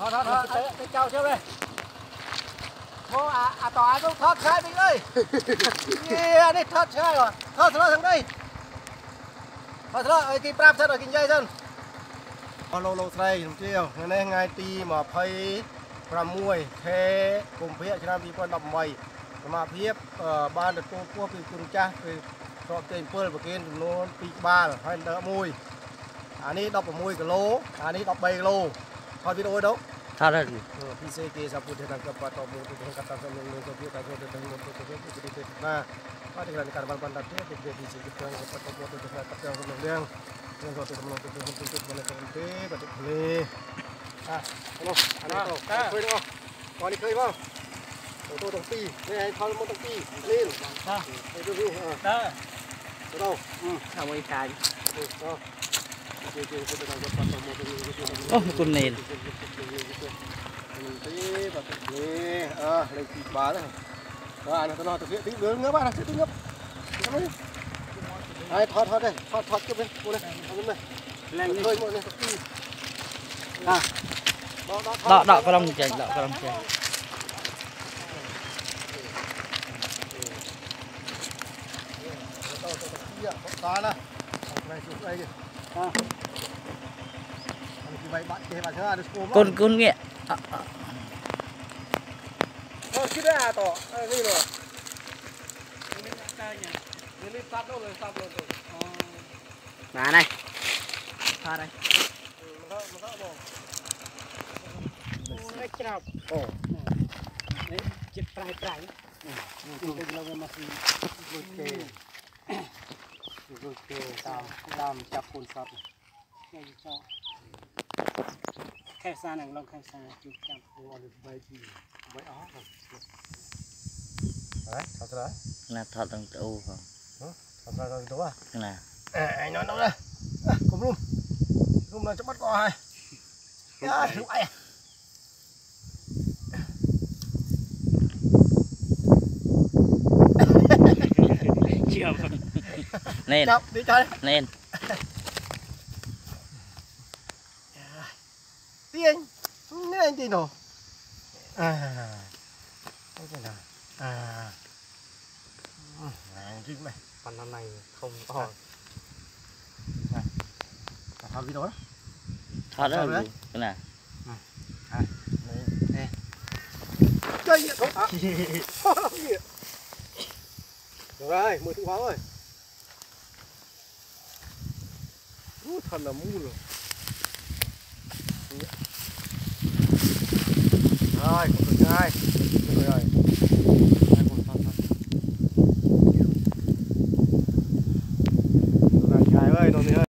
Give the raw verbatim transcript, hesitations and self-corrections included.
thôi thôi thôi cái trâu trước đây vô à à tỏ vô thoát sai mình ơi yeah đi thoát sai rồi thoát rồi thằng đây thoát rồi ai kịp prap rồi kinh dây dân lô lô say đồng chiều nên ngay ti mà phay pram muôi thế cùng phía cho nam đi qua đầm mày mà phía ban được cô cô từ cùng cha từ cho tiền phơi và kia nó pi ba rồi hay đỡ muôi anh ấy đọc ở muôi cái lô anh ấy đọc bay lô thôi video đâu thôi rồi pê xê kia sao putih dan kepat atau mau tuh kata sama yang lebih kita tuh dan mau tuh tuh itu itu nah pada dengan karban bandar dia dia di sini kita yang kepat atau mau tuh dengan kata yang kemudian yang satu teman tuh tuh tuh tuh mana nanti pada beli ah halo anak tuh kau ini oh kau ini kau mau tuh tuh tong pi ini hai thon mau tong pi lên ah itu tuh ah đâu sao mới khai tuh oh con nền nè à lên kịp bá này đó anh nó thực hiện tí nướng nữa bạn này tí nước ai thoát thoát đây thoát thoát cái bên cô đây bên này lên hơi mọi người à đọ đọ cái lông chè đọ cái lông chè đó nè này xuống đây kìa con con nghe ờ cái đấy à tỏ đây rồi mà này pha đây ồ chích prai prai Oke, tam, tam chập cồn sập. Khai xa này long khai xa chụp chạm Bay gì, bay ó rồi. Đấy, thật đấy. là thật thằng u không? Thật ra rồi đúng à? Nè. Anh nói đâu đây? Cùng luôn, luôn là cho bắt co hay. Ya, luай. chưa Nên đi chơi nên tiên nên gì nổ à cái gì nào à này mày phần năm này không to này làm video đó thật đó cái này chơi gì không hả được rồi mười thứ hóa rồi thật là mu rồi rồi còn thứ hai rồi rồi hai con thật thật rồi trai ơi nó